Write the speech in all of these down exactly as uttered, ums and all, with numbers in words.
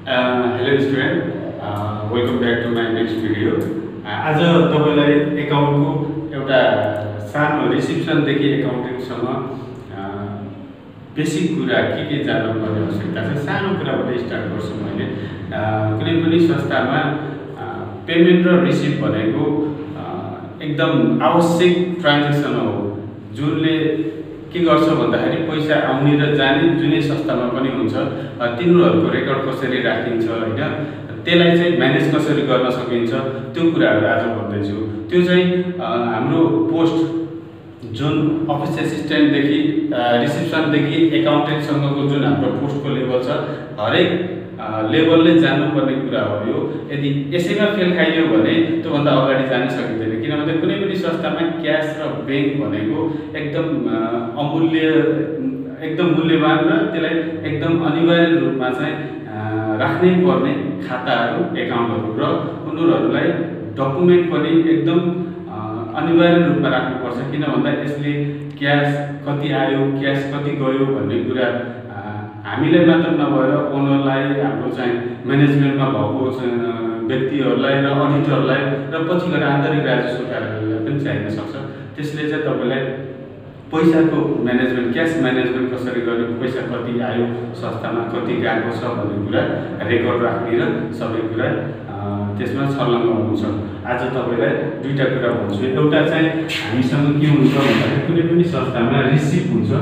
Uh, hello student, uh, welcome back to my next video. आज तपाईलाई एकाउन्टको एउटा सानो रिसिप्सनदेखि एकाउन्टिङसम्म बेसिक कुरा के के जान्नुपर्ने आवश्यकता छ सानो कुराबाट स्टार्ट गर्छु मैले। कुनै पनि संस्थामा पेमेन्ट र रिसिभ भनेको एकदम आवश्यक ट्रान्जेक्सन हो, जुनले के गर्छ भन्दाखेरि पैसा आउने र जाने जुनै संस्थामा पनि हुन्छ तिनीहरूको रेकर्ड कसरी राखिन्छ हैन, त्यसलाई चाहिँ म्यानेज कसरी गर्न सकिन्छ त्यो कुराहरू आज भन्दैछु। त्यो चाहिँ हाम्रो पोस्ट जुन अफिस एसिस्टेन्टदेखि रिसेप्सनदेखि एकाउन्टेन्टसँगको जुन हाम्रो पोस्टको लेभल छ हरेक लेभलले जान्नुपर्ने कुरा हो यो। यदि यसैमा फेल खाइयो भने त्योभन्दा अगाडि जान सकिँदैन, किनभने कुनै पनि संस्थामा क्यास र ब्याङ्क भनेको एकदम अमूल्य एकदम मूल्यवान र त्यसलाई एकदम अनिवार्य रूपमा चाहिँ राख्नै पर्ने खाताहरू एकाउन्टहरू र उनीहरूलाई डकुमेन्ट पनि एकदम अनिवार्य रूपमा राख्नुपर्छ। किन भन्दा यसले क्यास कति आयो क्यास कति गयो भन्ने कुरा हामीलाई मात्र नभएर ओनरलाई, हाम्रो चाहिँ म्यानेजमेन्टमा भएको व्यक्तिहरूलाई र अडिटरलाई र पछि गएर आन्तरिक राजस्व कार्यालयलाई पनि चाहिन सक्छ। त्यसले चाहिँ तपाईलाई पैसाको म्यानेजमेन्ट, क्यास म्यानेजमेन्ट कसरी गर्यो, पैसा कति आयो संस्थामा कति गएको छ भन्ने कुरा रेकर्ड राख्ने र सबै कुरा त्यसमा छर्लङ्ग हुन्छ। आज तपाईलाई दुईटा कुरा भन्छु। एउटा चाहिँ हामीसँग के हुन्छ भन्दाखेरि कुनै पनि संस्थामा रिसिभ हुन्छ।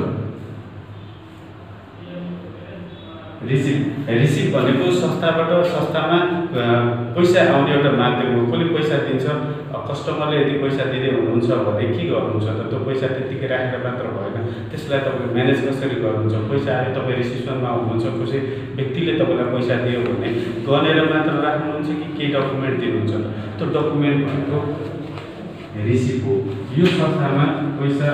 रिसिभ रिसिभ भनेको संस्थाबाट संस्थामा पैसा आउने एउटा माध्यम हो। कसले पैसा दिन्छ, कस्टमरले यदि पैसा दिँदै हुनुहुन्छ भने के गर्नुहुन्छ त, त्यो पैसा त्यतिकै राखेर मात्र भएन, त्यसलाई तपाईँ म्यानेज कसरी गर्नुहुन्छ। पैसा आयो, तपाईँ रिसिप्सनमा हुनुहुन्छ, कसै व्यक्तिले तपाईँलाई पैसा दियो भने गनेर मात्र राख्नुहुन्छ कि केही डकुमेन्ट दिनुहुन्छ त, त्यो डकुमेन्ट भनेको रिसिभ हो। यो संस्थामा पैसा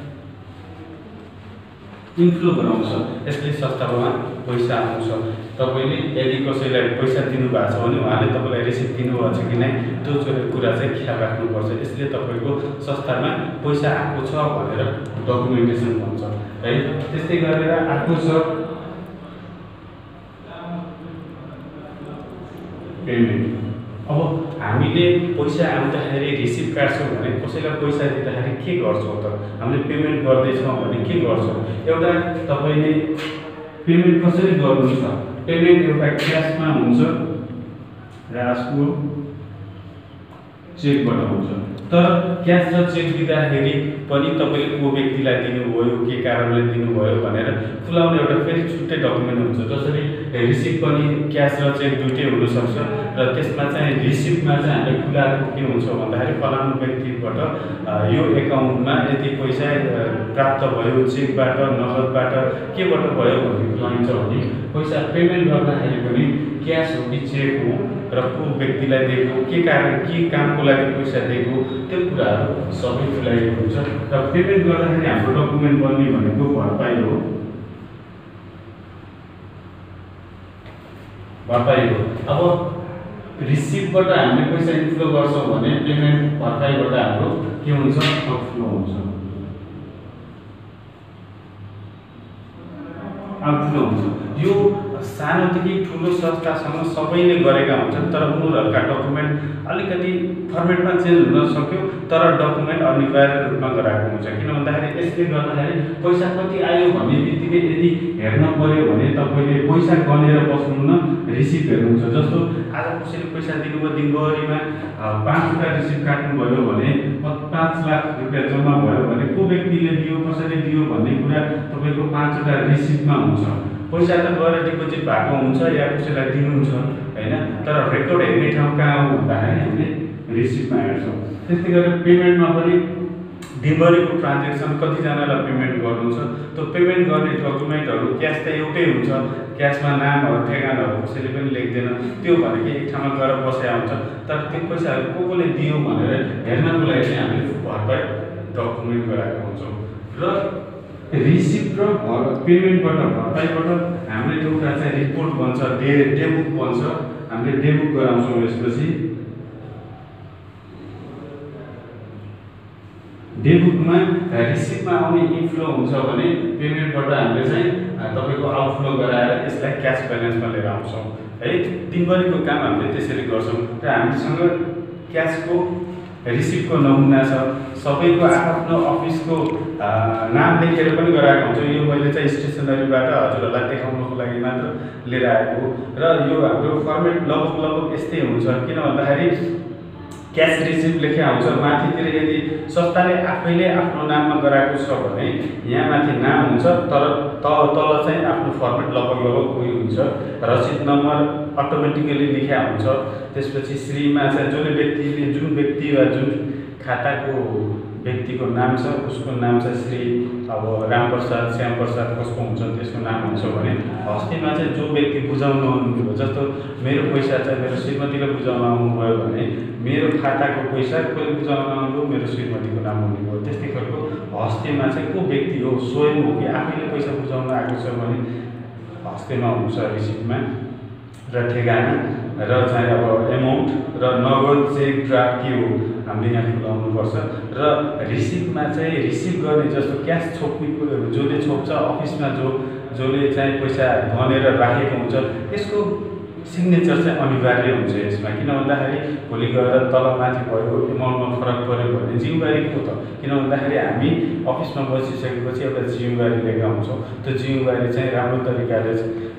इन्फ्लो गराउँछ, यसले संस्थामा पैसा आउँछ। तपाईले यदि कसैलाई पैसा दिनुभएको छ भने उहाँले तपाईँलाई रिसिभ दिनुभएको छ कि नै त्यो कुरा चाहिँ ख्याल राख्नुपर्छ। यसले तपाईँको संस्थामा पैसा आएको छ भनेर डकुमेन्टेसन भन्छ है। त्यस्तै गरेर आएको छ पेमेन्ट। अब हामीले पैसा आउँदाखेरि रिसिभ काट्छौँ भने कसैलाई पैसा दिँदाखेरि के गर्छौँ त, हामीले पेमेन्ट गर्दैछौँ भने के गर्छौँ। एउटा तपाईँले पेमेन्ट कसरी गर्नुहुन्छ, पेमेन्ट एउटा क्यासमा हुन्छ र अर्को चेकबाट हुन्छ। तर क्यास र चेक दिँदाखेरि पनि तपाईँले को व्यक्तिलाई दिनुभयो, के कारणले दिनुभयो भनेर खुलाउने एउटा फेरि छुट्टै डकुमेन्ट हुन्छ। जसरी रिसिभ पनि क्यास र चेक दुइटै हुनसक्छ र त्यसमा चाहिँ रिसिभमा चाहिँ हामीले खुलाएको के हुन्छ भन्दाखेरि फलानु व्यक्तिबाट यो एकाउन्टमा यति पैसा प्राप्त भयो, चेकबाट, नगदबाट, केबाट भयो भन्ने खुलाइन्छ भने पैसा पेमेन्ट गर्दाखेरि पनि क्यास हो कि चेक हो र को व्यक्तिलाई दिएको, के कारण के कामको लागि पैसा दिएको त्यो कुराहरू सबै खुलाइएको हुन्छ। र पेमेन्ट गर्दाखेरि हाम्रो डकुमेन्ट बन्ने भनेको भरपाई हो, भरपाई हो। अब रिसिभबाट हामीले पैसा इन्फ्लो गर्छौँ भने पेमेन्ट भरपाईबाट हाम्रो के हुन्छ, आउटफ्लो हुन्छ, आउटफ्लो हुन्छ। यो सानोदेखि ठुलो संस्थासँग सबैले गरेका हुन्छन्, तर उनीहरूका डकुमेन्ट अलिकति फर्मेटमा चेन्ज हुन सक्यो, तर डकुमेन्ट अनिवार्य रूपमा गराएको हुन्छ। किन भन्दाखेरि यसले गर्दाखेरि पैसा कति आयो भन्ने बित्तिकै यदि हेर्न पर्यो भने तपाईँले पैसा गनेर बस्नुहुन्न, रिसिभ हेर्नुहुन्छ। जस्तो आज कसैले पैसा दिनुभयो, दिनभरिमा पाँचवटा रिसिभ काट्नुभयो भने पाँच लाख रुपियाँ जम्मा भयो भने को व्यक्तिले दियो, कसरी दियो भन्ने कुरा तपाईँको पाँचवटा रिसिभमा हुन्छ। पैसा त गएर डिपोजिट भएको हुन्छ या कसैलाई दिनुहुन्छ हैन, तर रेकर्ड हेर्ने ठाउँ कहाँ हो भन्दाखेरि हामीले रिसिभमा हेर्छौँ। त्यस्तै गरेर पेमेन्टमा पनि दिनभरिको ट्रान्जेक्सन कतिजनालाई पेमेन्ट गर्नुहुन्छ, त्यो पेमेन्ट गर्ने डकुमेन्टहरू क्यास त एउटै हुन्छ, क्यासमा नामहरू ठेगानाहरू कसैले पनि लेख्दैन, त्यो भनेको एक ठाउँमा गएर बसेको हुन्छ। तर त्यो पैसाहरू को कोले दियो भनेर हेर्नको लागि चाहिँ हामीले भरपाई डकुमेन्ट गराएको हुन्छौँ। र रिसिभ र पेमेन्टबाट भरपाईबाट हामीले एउटा चाहिँ रिपोर्ट बन्छ, डे डेबुक बन्छ, हामीले डेबुक गराउँछौँ। यसपछि डेबुकमा रिसिभमा आउने इन्फ्लो हुन्छ भने पेमेन्टबाट हामीले चाहिँ तपाईँको आउटफ्लो गराएर यसलाई क्यास ब्यालेन्समा लिएर आउँछौँ है। दिनभरिको काम हामीले त्यसरी गर्छौँ र हामीसँग क्यासको रिसिभको नमुना छ, सबैको आफ्नो अफिसको नाम लेखेर पनि गराएको हुन्छ। यो मैले चाहिँ स्टेसनरीबाट हजुरहरूलाई देखाउनको लागि मात्र लिएर आएको र यो हाम्रो फर्मेट लगभग लगभग यस्तै हुन्छ। किन भन्दाखेरि क्यास रिसिभ लेखेको हुन्छ, माथितिर यदि संस्थाले आफैले आफ्नो नाममा गराएको छ भने यहाँ माथि नाम हुन्छ, तर तल तल चाहिँ आफ्नो फर्मेट लगभग लगभग उयो हुन्छ। रसिद नम्बर अटोमेटिकली लेखेको हुन्छ। त्यसपछि श्रीमा चाहिँ जुन व्यक्तिले जुन व्यक्ति वा जुन खाताको व्यक्तिको नाम छ उसको नाम चाहिँ श्री अब रामप्रसाद श्यामप्रसाद कसको हुन्छ त्यसको नाम हुन्छ भने हस्तीमा चाहिँ जो व्यक्ति बुझाउन आउनुभयो, जस्तो मेरो पैसा चाहिँ मेरो श्रीमतीले बुझाउन आउनुभयो भने मेरो खाताको पैसा कसले बुझाउन आउनुभयो, मेरो श्रीमतीको नाम हुनुभयो। त्यस्तै खालको हस्तीमा चाहिँ को व्यक्ति हो, स्वयं हो कि आफैले पैसा बुझाउन आएको छ भने हस्तीमा हुन्छ रिसिभमा। र ठेगाना र चाहिँ अब एमाउन्ट र नगद चेक ड्राफ्ट के हो हामीले यहाँ खुलाउनुपर्छ। र रिसिभमा चाहिँ रिसिभ गर्ने जस्तो क्यास छोप्ने जसले छोप्छ अफिसमा जो जसले चाहिँ पैसा भनेर राखेको हुन्छ त्यसको सिग्नेचर चाहिँ अनिवार्य हुन्छ यसमा। किन भन्दाखेरि भोलि गएर तलमाथि भयो एमाउन्टमा फरक पऱ्यो भने जिम्मेवारी को त, किन भन्दाखेरि हामी अफिसमा बसिसकेपछि एउटा जिम्मेवारी लिएका हुन्छौँ। त्यो जिम्मेवारी चाहिँ राम्रो तरिकाले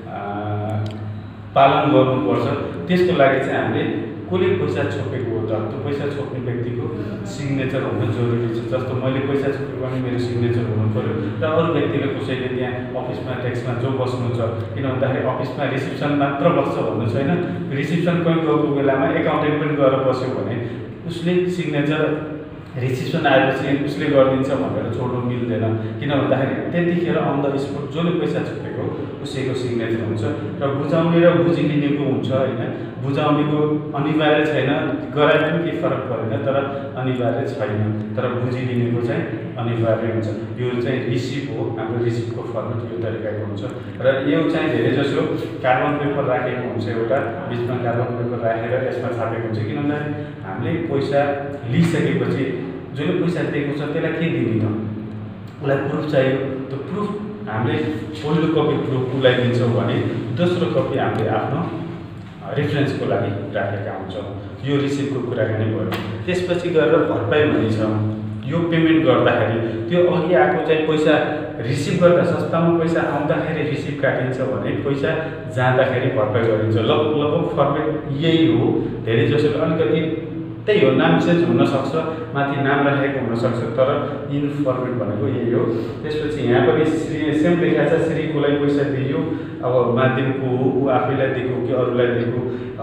पालन गर्नुपर्छ। त्यसको लागि चाहिँ हामीले कसले पैसा छोपेको हो त त्यो पैसा छोप्ने व्यक्तिको सिग्नेचर हुनु जरुरी छ। जस्तो मैले पैसा छोपेको भने मेरो सिग्नेचर हुनु पर्यो र अरू व्यक्तिले कसैले त्यहाँ अफिसमा ट्याक्समा जो बस्नुहुन्छ, किन भन्दाखेरि अफिसमा रिसिप्सन मात्र बस्छ भन्नु छैन। रिसिप्सन कोही गएको बेलामा एकाउन्टेन्ट पनि गएर बस्यो भने उसले सिग्नेचर रिसिप्सन आएपछि उसले गरिदिन्छ भनेर छोड्नु मिल्दैन। किन भन्दाखेरि त्यतिखेर अन द स्पोट जसले पैसा छोपेको उसैको सिग्नेचर हुन्छ। र बुझाउने र बुझिलिनेको हुन्छ होइन, बुझाउनेको अनिवार्य छैन, गराए पनि केही फरक परेन तर अनिवार्य छैन, तर बुझिलिनेको चाहिँ अनिवार्य हुन्छ। यो चाहिँ रिसिभ हो, हाम्रो रिसिभको फर्मेट यो तरिकाको हुन्छ। र यो चाहिँ धेरै जसो कार्बन पेपर राखेको हुन्छ, एउटा बिचमा कार्बन पेपर राखेर यसमा छापेको हुन्छ। किन भन्दाखेरि हामीले पैसा लिइसकेपछि जसले पैसा दिएको छ त्यसलाई के दिने त, उसलाई प्रुफ चाहियो। त्यो प्रुफ हामीले पहिलो कपी प्रुफ उसलाई दिन्छौँ भने दोस्रो कपी हामीले आफ्नो रेफरेन्सको लागि राखेका हुन्छौँ। यो रिसिभको कुराकानी भयो। त्यसपछि गएर भरपाई भन्ने छ। यो पेमेन्ट गर्दाखेरि त्यो अघि आएको चाहिँ पैसा रिसिभ गर्दा संस्थामा पैसा आउँदाखेरि रिसिभ काटिन्छ भने पैसा जाँदाखेरि भरपाई गरिन्छ। लगभग लगभग फर्मेट यही हो। धेरै जसो अलिकति त्यही हो, नाम चेन्ज हुनसक्छ, माथि नाम राखेको हुनसक्छ, तर इन फर्मेट भनेको यही हो। त्यसपछि यहाँ पनि श्री सेम लेखा छ, श्री कोलाई पैसा दियो, अब माध्यमको हो ऊ आफैलाई दिएको कि अरूलाई दिएको,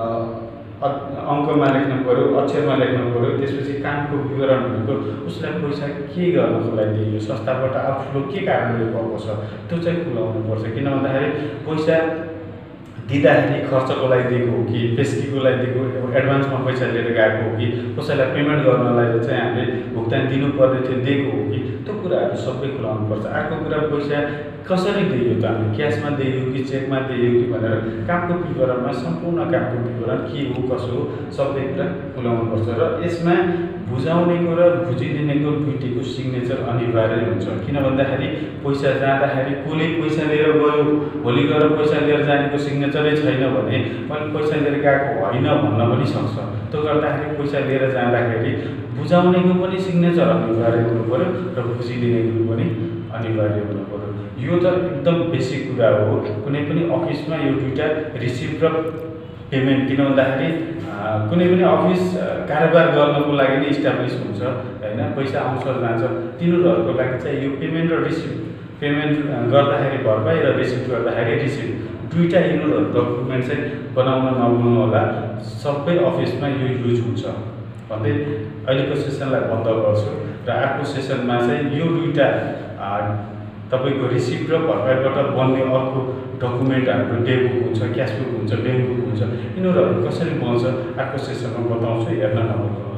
अङ्कमा लेख्नु पऱ्यो, अक्षरमा लेख्नु पऱ्यो। त्यसपछि कामको विवरण भनेको उसलाई पैसा के गर्नको लागि दियो, संस्थाबाट आउटफ्लो के कारणले भएको छ त्यो चाहिँ खुलाउनुपर्छ। किन भन्दाखेरि पैसा दिँदाखेरि खर्चको लागि दिएको हो कि पेस्कीको लागि दिएको, एडभान्समा पैसा लिएर गएको हो कि कसैलाई पेमेन्ट गर्नलाई चाहिँ हामीले भुक्तानी दिनुपर्ने थियो दिएको हो कि त्यो कुराहरू सबै खुलाउनुपर्छ। अर्को कुरा पैसा कसरी दियो त, हामी क्यासमा दियो कि चेकमा दियो कि भनेर कामको विवरणमा सम्पूर्ण कामको विवरण के हो कसो हो सबै कुरा खुलाउनुपर्छ। र यसमा बुझाउनेको र बुझिदिनेको दुईटैको सिग्नेचर अनिवार्य हुन्छ। किन भन्दाखेरि पैसा जाँदाखेरि कसले पैसा लिएर गयो, भोलि गएर पैसा लिएर जानेको सिग्नेचरै छैन भने मैले पैसा लिएर गएको होइन भन्न पनि सक्छ। त्यो गर्दाखेरि पैसा लिएर जाँदाखेरि बुझाउनेको पनि सिग्नेचर अनिवार्य हुनु पऱ्यो र बुझिदिनेको पनि अनिवार्य हुनु पऱ्यो। यो त एकदम बेसिक कुरा हो। कुनै पनि अफिसमा यो दुईटा रिसिभ र पेमेन्ट, किन भन्दाखेरि कुनै पनि अफिस कारोबार गर्नको लागि नै इस्टाब्लिस हुन्छ होइन, पैसा आउँछ जान्छ। तिनीहरूको लागि चाहिँ यो पेमेन्ट र रिसिभ, पेमेन्ट गर्दाखेरि भरपाई र रिसिभ गर्दाखेरि रिसिभ दुईटा यिनीहरू डकुमेन्ट चाहिँ बनाउन नभुल्नु होला। सबै अफिसमा यो युज हुन्छ भन्दै अहिलेको सेसनलाई बन्द गर्छु र अर्को सेसनमा चाहिँ यो दुईटा तपाईँको रिसिभ र भरपाईबाट बन्ने अर्को डकुमेन्ट हाम्रो डेबुक हुन्छ, क्यासबुक हुन्छ, ब्याङ्क बुक हुन्छ, यिनीहरू कसरी बन्छ अर्को सेसनमा बताउँछु, हेर्न नभुल्नु।